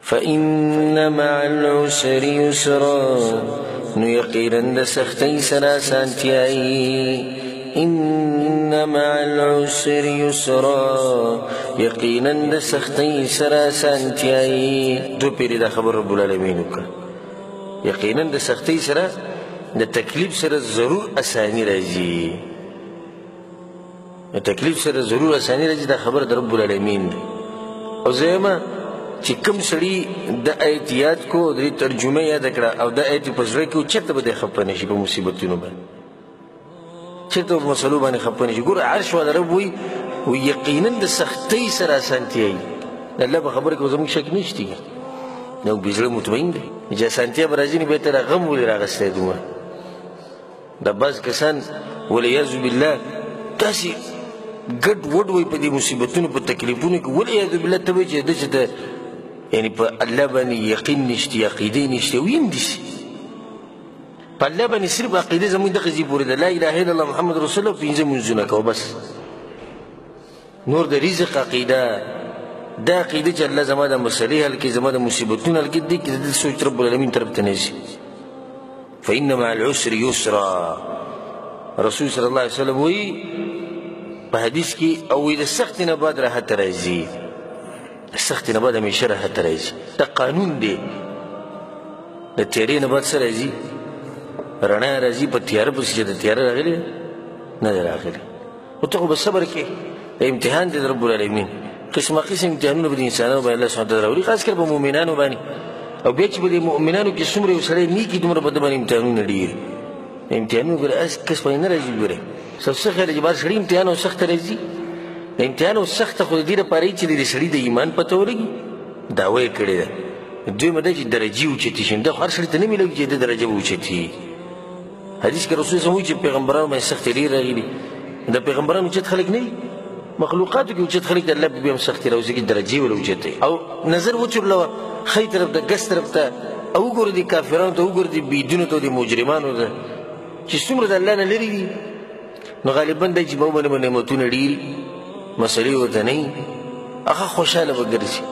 فإن مع العسر يسرا نو یقینا د سختۍ سره اسانتیايي إن مع العسر يسرا یقینا د سختۍ سره اسانتیايي دو پیری دا خبر رب العالمین وکړه یقینا د سختۍ سره د تکلیف سره ضرور اسانی راځي د تکلیف سره ضرور اسانی راځي دا خبر د رب العالمین دی او زما چې کوم سړي د آیت یاد کو د ترجمه یاد کړه او د آیت په زړه کې چېرته به خپه نشي په مصیبتونو باندې چېرته په مسلو باندې خپه نشي ګوره عرش والا رب وایي یقینا د سختۍ سره اسانتیايي د الله په خبره کې زموږ شک نشته نو به زړه مطمئن دی چې اسانتیا به راځي نو بهتره غم ولې راغستی دومره دا بعض کسان والعیاذ بالله داسې ګډ وډ وایي په دې مصیبتونو په تکلیفونو کې والعیاذ بالله ته وایي چې داسې ته یعنی په الله باندې یقین نشته عقیده نشته ویم داسې په الله باندې صرف عقیده زموږ دغه ځای پورې ده لا اله الا الله محمد رسول الله پنځه لمونځونه کوه بس نور د رزق عقیده دا عقیده چې الله زما د مسلې حل کړي زما د مصیبتونو حل کړي دې کې د سوچ رب العالمین طرف ته نه ځي فإن مع العسر يسرا رسول صلی الله علیه وسلم وایي په حدیث کې او د سخت نه بعد راحت راځي سخت نه بعد همیشه راحت راځي دا قانون دی د تیارې نه بعد څه راځي رڼا راځي په تیاره پسې چې د تیاره راغلې نه دی راغلی خو ته خو به صبر کې د امتحان دی د رب العالمین قسمه قسم امتحانونه به د انسانانو باندې الله سبحانه وتعالی راوړي خاص کر په مؤمنانو باندې او بیا چې به د مؤمنانو کې څومره یو سړی نیکي دومره په ده باندې امتحانونه ډېر امتحانونه ګوره کس باندې نه راځي ګوره څه خیال چې بار سړي امتحان او سخته راځي د امتحان او سخته خو د دې لپاره چې د سړي د ایمان پته ولګي دعوه یې کړې ده دویمه ده چې درجې اوچتې شي دا خو هر سړي ته نه میلوي چې د درجه به اوچتې حدیث کې رسول صلی چې پیغمبرانو باندې سختې ډېرې راغلي د پیغمبرانو اوچت خلک نه دي مخلوقاتو کې اوچت خلک د الله په بیا هم سختې راوځي کې درجې ول اوچتې او نظر وچورلوه ښی طرف ته ګس طرف ته او وګوره دې کافرانو ته وګوره دې بېدینو ته دې مجرمانو ته چې څومره د الله نه لرې دي نو غالبا دی چې به ومنې به نعمتونه ډېر مسلې ورته نه وي هغه خوشحاله به ګرځي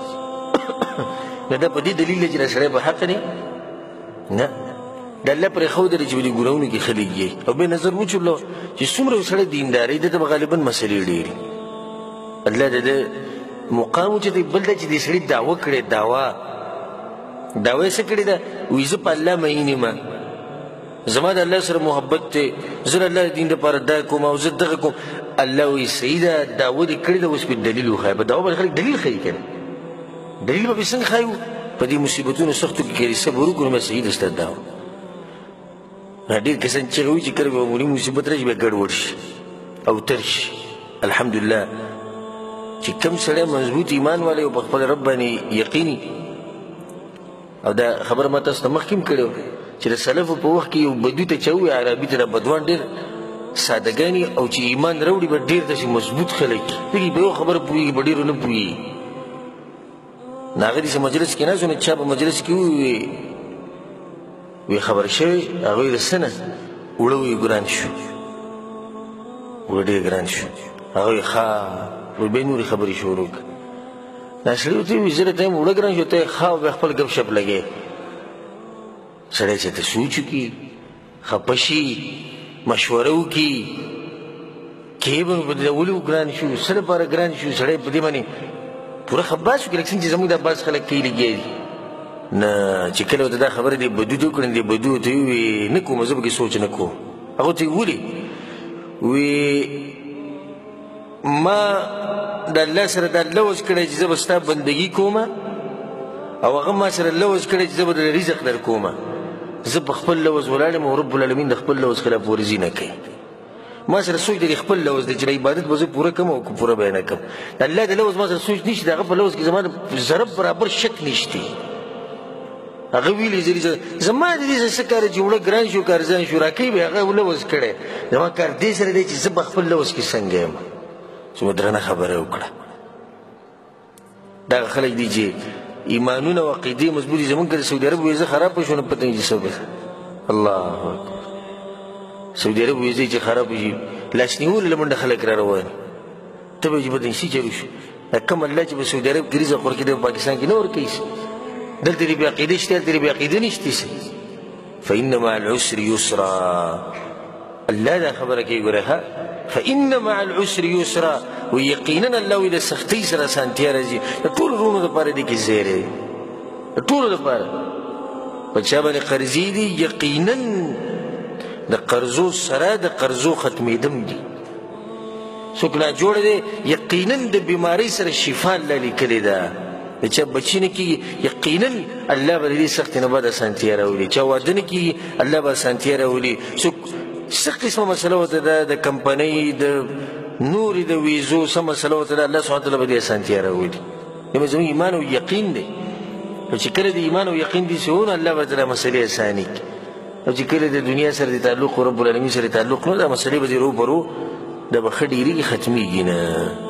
نو دا په دې دلیل دی چې دا سړی په حق دی نه د الله پرې ښودلی چې په دې ګناهونو کې خلک یې او بې نظر وچورلوه چې څومره یو سړی دینداري ده ته به غالبا مسلې ډېرې الله د ده مقام اوچتی بل ده چې دې سړي دعوه کړې دعوه یې څه کړې ده وایي زه په الله مین یم زما د الله سره محبت دی زه د الله د دین دپاره دا کوم او زه دغه کوم الله وایي صحیح ده دعوه دې کړې ده اوس پې دلیل وښایه په دعوه باندې خلک دلیل ښیي که نه دلیل به پې څنګه ښایو په دې مصیبتونو سختو کې که صبر وکړو نو بیا صحیح ده ستا دعوه ډېر کسان چغې وایي چې کله به معمولي مصیبت راشي بیا ګډوډ شي او تر شي الحمدلله چې کم سړی مضبوط ایمان والی او په خپل رب باندې یقیني او دا خبره ما تاسو ته مخکې هم کړې وه چې د سلفو په وخت کې یو بدوي ته چا ووایي عربي ته دا بدوان ډېر سادهګاني او چې ایمان راوړي به ډېر داسې مضبوط خلک دغې په یو خبره پوهېږي په ډېرو نه پوهېږي نو هغه داسې مجلس کې ناست و نو چا په مجلس کې وی خبر شوی هغه وایي د څه نه اوړه وایي ګران شو اوړه ډېر ګران شو هغه وایي ښه وی بیا نورې خبرې شروع کړه دا سړي ورته وایي زه راته یم اوړه ګران شو ته یې ښه او بیا خپل ګپ شپ لګې سړی چې ته سوچ وکړي خفه شي مشوره وکړي کې به په دې ولې ګران شو څه لپاره ګران شو سړی په دې باندې پوره خباس وکړي لکه څنګه چې زموږ دا بعض خلک کوي لګیا دي نه چې کله ورته دا خبره دې بدو ته وکړې دې بدو ته ووایي نه کوم زه پکې سوچ نه کوم هغه ته یې ولې وی ما د الله سره دا لوز کړی چې زه به ستا بندګي کوم او هغه ما سره لوز کړی چې زه به د رزق در کوم زه په خپل لوز ولاړ یم او رب العالمین د خپل لوز خلاف ورزي نه کوي ما سره سوچ دی خپل لوز دی چې عبادت به زه پوره کړم او پوره به یې نه کړم الله د لوز ما سره سوچ نشته د هغه په لوز کې زما د ضرب برابر شک نشته هغه ویلي زما د دې څه کار چې اوړه ګران شو که ارزان شو راکوي به هغه لوز کړی زما کار دې سره دی چې زه په خپل لوز کې څنګه یم څومره درنه خبره وکړه دغه خلک دي چې ایمانونه او عقیدې مضبوط دي زمونږ که د سعودي عرب ویزه خراب شو نو پته نه چې څه به الله اکبر سعودي عرب ویزه چې خراب شي لاس نیولو له منډه خلک را روان ته به چې بدن شي چلو شو دا کوم الله چې په سعودي عرب کې رزق ورکړي د پاکستان کې نه ورکوي دلته دې بې عقیدې شته هلته دې بې عقیدې نشته څه فإن مع العسر يسرا الله دا خبره کوي ګوره ها فإن مع العسر يسرا و یقینا الله وی د سختۍ سره اسانتیا راځي د ټولو وروڼو دپاره دې کې زیر دی د ټولو دپاره په چا باندې قرضې دي یقینا د قرضو سره د قرضو ختمېدم دي څوک ناجوړه دی یقینا د بیمارۍ سره شفا الله لیکلې ده د چا بچي نه کېږي یقینا الله به د دې سختۍ نه بعد اسانتیا راولي چا واده نه کېږي الله به اسانتیا راولي څوک څه قسمه مسله ورته ده د کمپنۍ د نورې د ویزو څه مسله ورته ده الله سبحانه وتعالی به دې اسانتیا راولي دا زموږ ایمان او یقین دی او چې کله د ایمان او یقین دي څه ونه الله به درته مسلې اساني کړي او چې کله د دنیا سره د تعلق رب العالمین سره تعلق نو دا مسلې به دې روبرو دا به ښه ډېرېږي ختمېږي نه